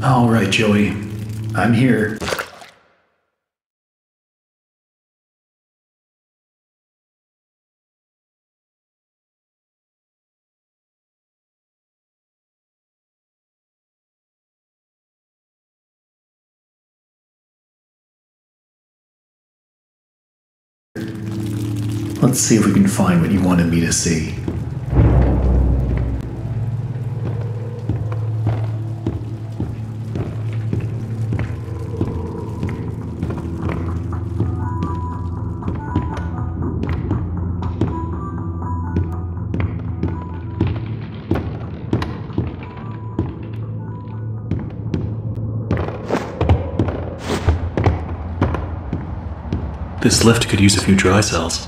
All right, Joey. I'm here. Let's see if we can find what you wanted me to see. This lift could use a few dry cells.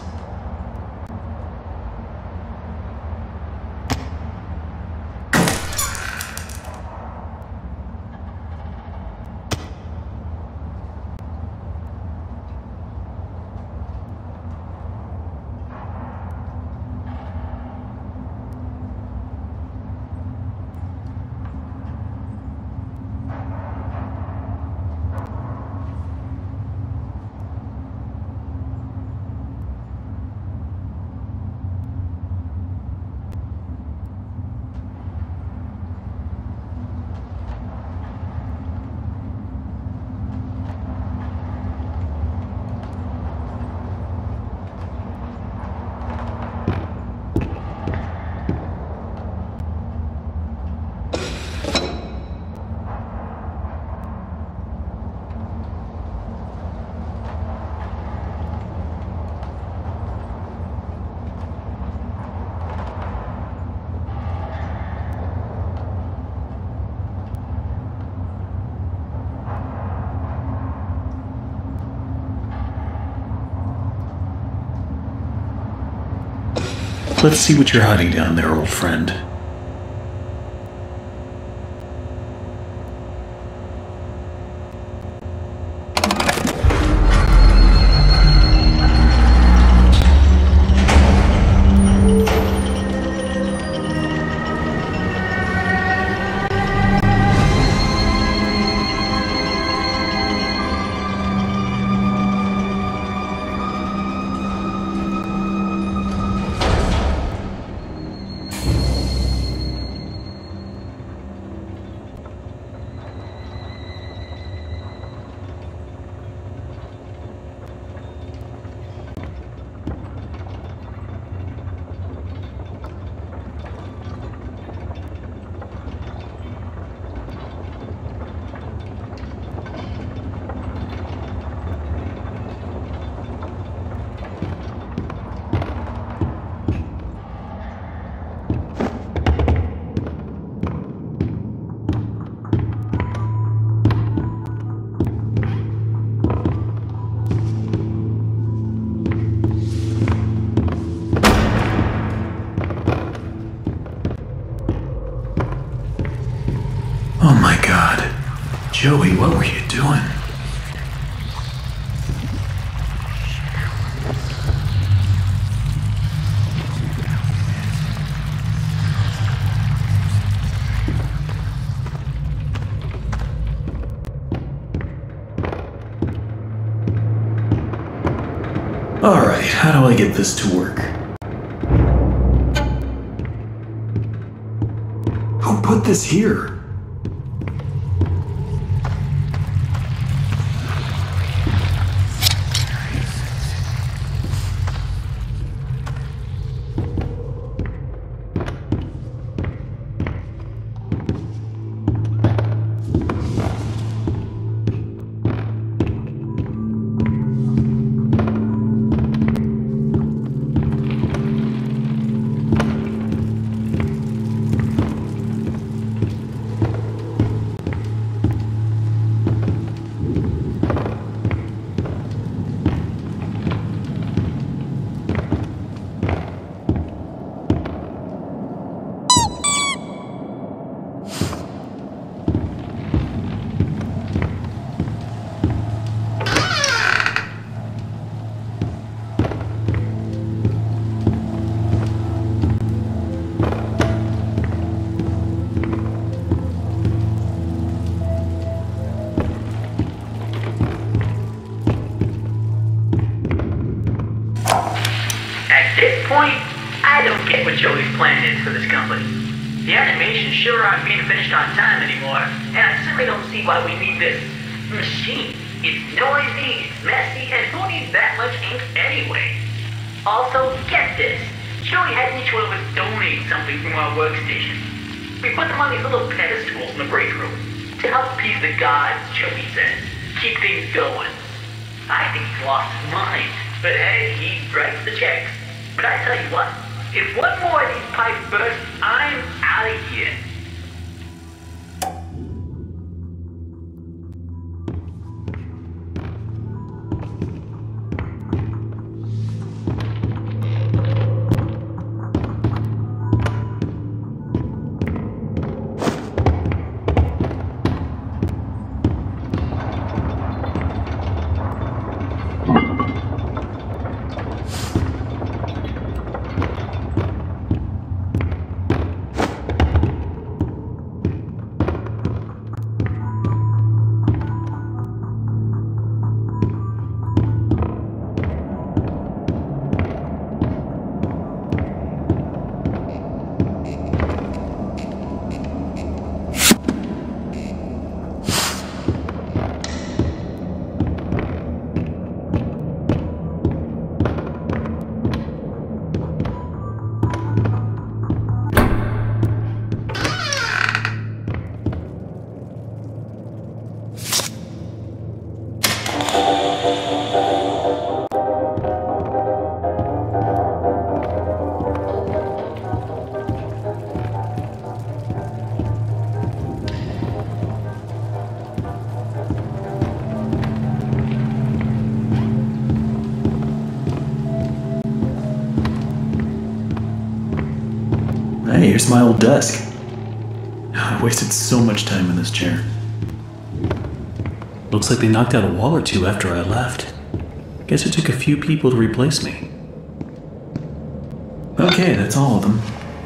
Let's see what you're hiding down there, old friend. Oh my God. Joey, what were you doing? Alright, how do I get this to work? Who put this here? At this point, I don't get what Joey's plan is for this company. The animations sure aren't being finished on time anymore, and I certainly don't see why we need this machine. It's noisy, it's messy, and who needs that much ink anyway? Also, get this. Joey had each one of us donate something from our workstation. We put them on these little pedestals in the break room to help appease the gods, Joey says. Keep things going. I think he's lost his mind, but hey, he writes the checks. But I tell you what, if one more of these pipes burst, I'm out of here. Hey, here's my old desk. I wasted so much time in this chair. Looks like they knocked out a wall or two after I left. Guess it took a few people to replace me. Okay, that's all of them.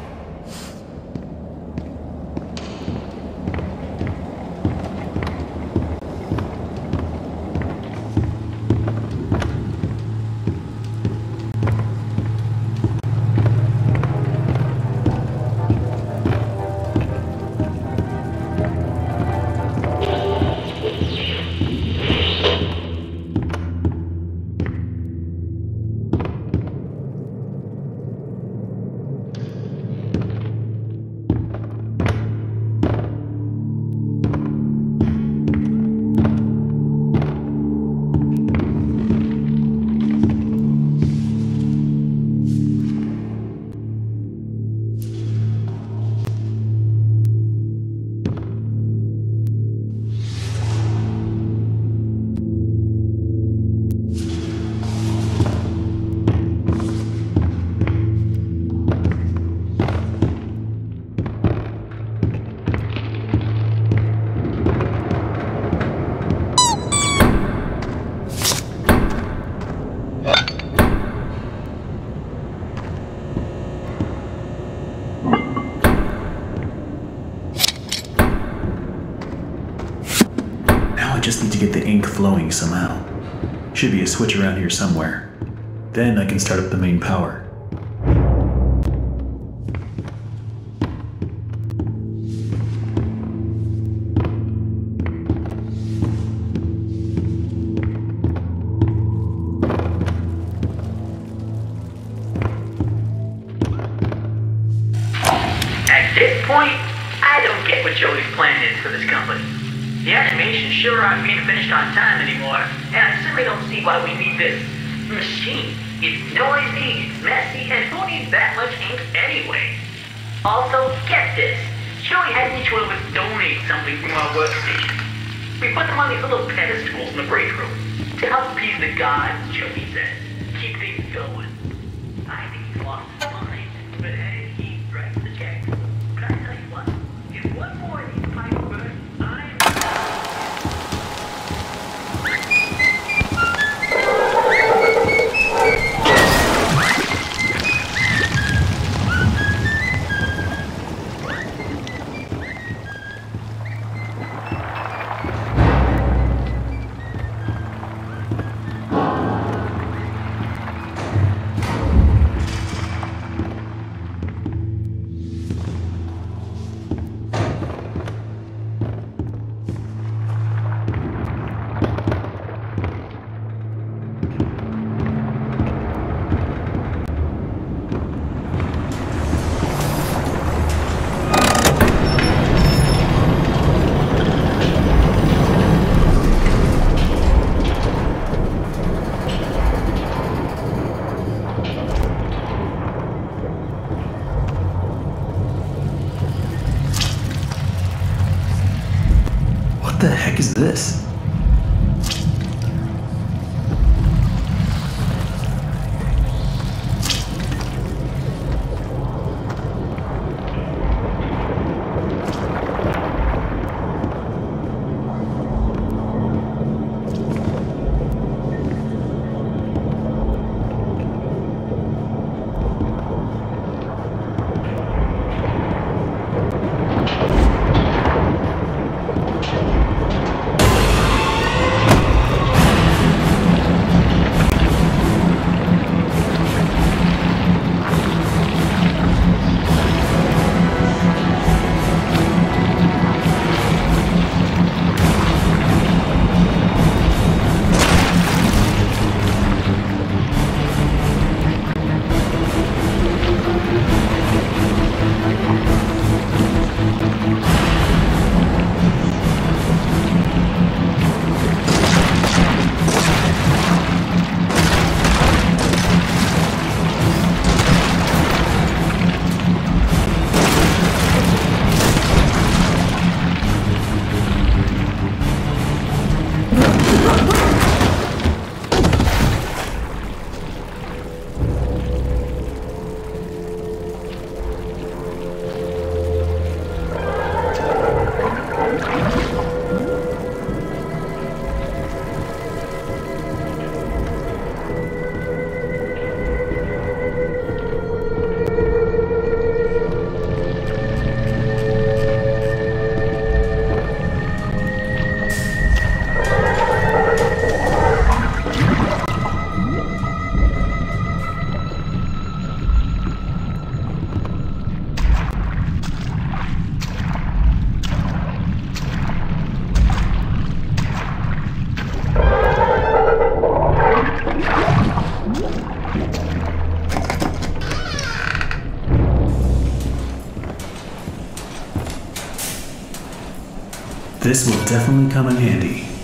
I just need to get the ink flowing somehow. Should be a switch around here somewhere. Then I can start up the main power. At this point, I don't get what Joey's plan is for this company. The animations sure aren't being finished on time anymore, and I certainly don't see why we need this machine. It's noisy, it's messy, and who needs that much ink anyway? Also, get this. Joey had each one of us donate something from our workstation. We put them on these little pedestals in the break room to help appease the gods, Joey says. Keep things going. I think he's lost his mind, but hey, he writes the checks. But I tell you what, if one more of these pipes burst, heck is this? This will definitely come in handy.